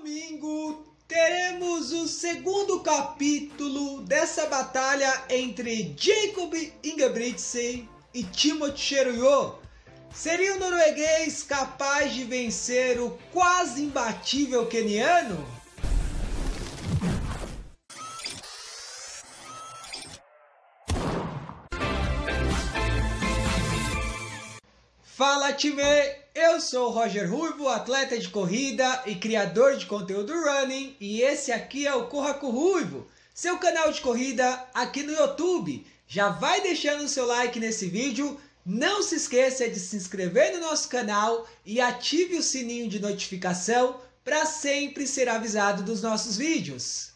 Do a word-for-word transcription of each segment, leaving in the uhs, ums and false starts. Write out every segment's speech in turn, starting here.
domingo teremos o segundo capítulo dessa batalha entre Jacob Ingebrigtsen e Timothy Cheruiyot. Seria o norueguês capaz de vencer o quase imbatível queniano? Fala time, eu sou o Roger Ruivo, atleta de corrida e criador de conteúdo running, e esse aqui é o Corra com Ruivo, seu canal de corrida aqui no YouTube. Já vai deixando o seu like nesse vídeo, não se esqueça de se inscrever no nosso canal e ative o sininho de notificação para sempre ser avisado dos nossos vídeos.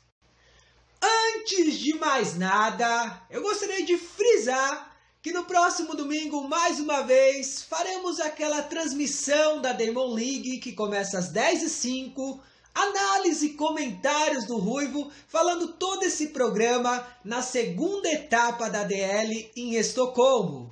Antes de mais nada, eu gostaria de frisar que no próximo domingo, mais uma vez, faremos aquela transmissão da Diamond League que começa às dez e cinco, análise e comentários do Ruivo, falando todo esse programa na segunda etapa da D L em Estocolmo.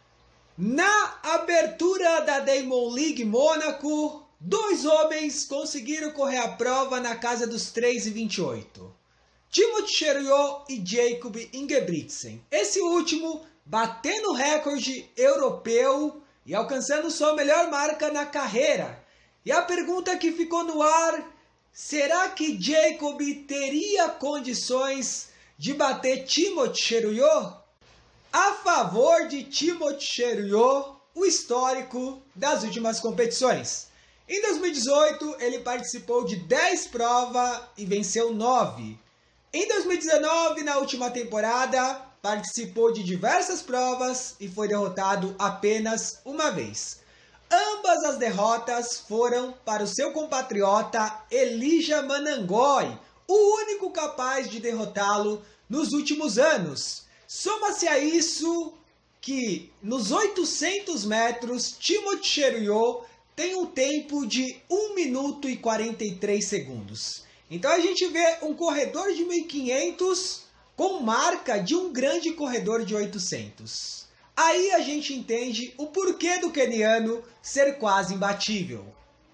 Na abertura da Diamond League Mônaco, dois homens conseguiram correr a prova na casa dos três e vinte e oito. Timothy Cheruiyot e Jacob Ingebrigtsen. Esse último batendo o recorde europeu e alcançando sua melhor marca na carreira. E a pergunta que ficou no ar: será que Jacob teria condições de bater Timothy Cheruiyot? A favor de Timothy Cheruiyot, o histórico das últimas competições. Em dois mil e dezoito, ele participou de dez provas e venceu nove. Em dois mil e dezenove, na última temporada, participou de diversas provas e foi derrotado apenas uma vez. Ambas as derrotas foram para o seu compatriota Elijah Mananggoy, o único capaz de derrotá-lo nos últimos anos. Soma-se a isso que nos oitocentos metros, Timothy Cheruiyot tem um tempo de um minuto e quarenta e três segundos. Então a gente vê um corredor de mil e quinhentos com marca de um grande corredor de oitocentos. Aí a gente entende o porquê do queniano ser quase imbatível.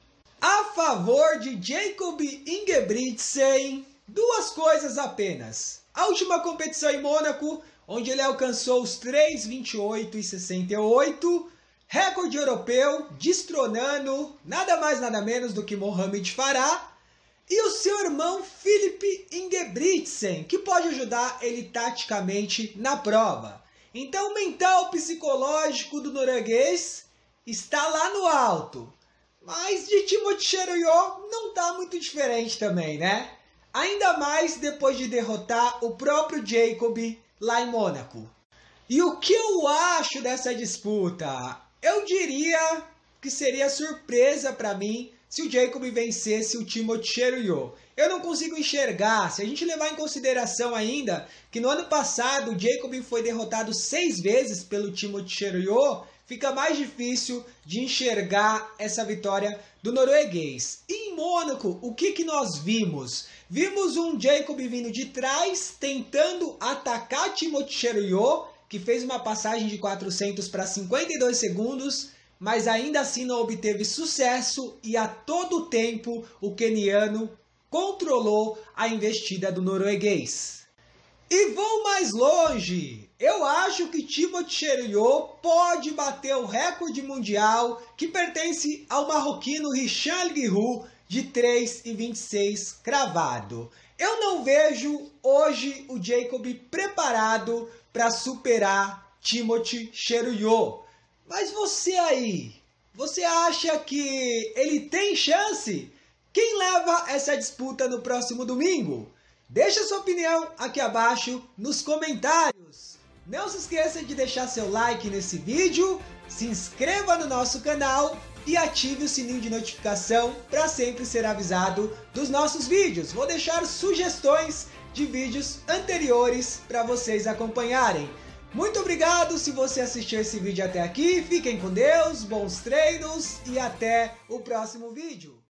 A favor de Jacob Ingebrigtsen, duas coisas apenas. A última competição em Mônaco, onde ele alcançou os três, vinte e oito e sessenta e oito, recorde europeu, destronando nada mais nada menos do que Mohamed Farah, e o seu irmão Filip Ingebrigtsen, que pode ajudar ele taticamente na prova. Então o mental psicológico do norueguês está lá no alto. Mas de Timothy Cheruiyot não está muito diferente também, né? Ainda mais depois de derrotar o próprio Jacob lá em Mônaco. E o que eu acho dessa disputa? Eu diria que seria surpresa para mim se o Jacob vencesse o Timothy Cheruiyot. Eu não consigo enxergar, se a gente levar em consideração ainda que no ano passado o Jacob foi derrotado seis vezes pelo Timothy Cheruiyot, fica mais difícil de enxergar essa vitória do norueguês. E em Mônaco, o que, que nós vimos? Vimos um Jacob vindo de trás, tentando atacar Timothy Cheruiyot, que fez uma passagem de quatrocentos para cinquenta e dois segundos, mas ainda assim não obteve sucesso e a todo tempo o queniano controlou a investida do norueguês. E vou mais longe, eu acho que Timothy Cheruiyot pode bater o recorde mundial que pertence ao marroquino Hicham El Guerrouj de três e vinte e seis cravado. Eu não vejo hoje o Jacob preparado para superar Timothy Cheruiyot. Mas você aí, você acha que ele tem chance? Quem leva essa disputa no próximo domingo? Deixa sua opinião aqui abaixo nos comentários. Não se esqueça de deixar seu like nesse vídeo, se inscreva no nosso canal e ative o sininho de notificação para sempre ser avisado dos nossos vídeos. Vou deixar sugestões de vídeos anteriores para vocês acompanharem. Muito obrigado se você assistiu esse vídeo até aqui, fiquem com Deus, bons treinos e até o próximo vídeo.